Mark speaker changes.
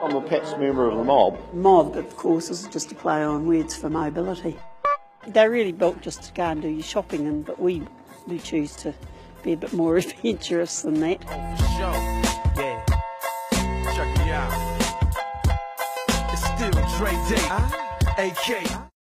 Speaker 1: I'm a Pats member of the mob.
Speaker 2: Mob, of course, is just a play on words for mobility. They're really built just to go and do your shopping in, but we choose to be a bit more adventurous than that.
Speaker 3: Oh, for sure. Yeah. Check me out. It's still Dre Day. AK.